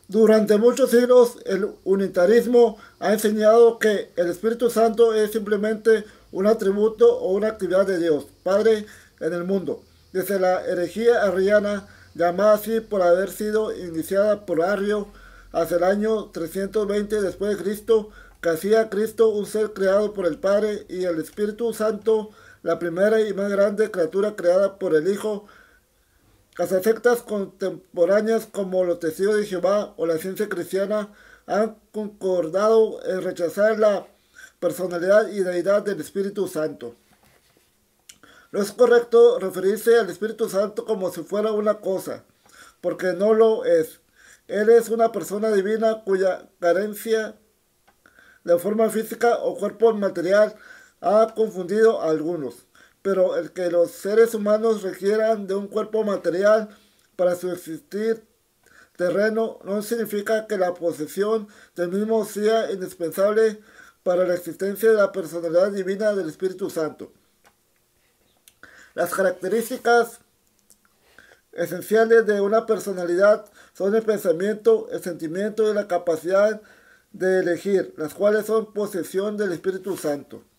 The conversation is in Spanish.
Durante muchos siglos, el unitarismo ha enseñado que el Espíritu Santo es simplemente un atributo o una actividad de Dios, Padre en el mundo. Desde la herejía arriana, llamada así por haber sido iniciada por Arrio hacia el año 320 después de Cristo, que hacía a Cristo un ser creado por el Padre y el Espíritu Santo, la primera y más grande criatura creada por el Hijo. Las sectas contemporáneas como los testigos de Jehová o la ciencia cristiana han concordado en rechazar la personalidad y deidad del Espíritu Santo. No es correcto referirse al Espíritu Santo como si fuera una cosa, porque no lo es. Él es una persona divina cuya carencia de forma física o cuerpo material ha confundido a algunos. Pero el que los seres humanos requieran de un cuerpo material para su existir terreno no significa que la posesión del mismo sea indispensable para la existencia de la personalidad divina del Espíritu Santo. Las características esenciales de una personalidad son el pensamiento, el sentimiento y la capacidad de elegir, las cuales son posesión del Espíritu Santo.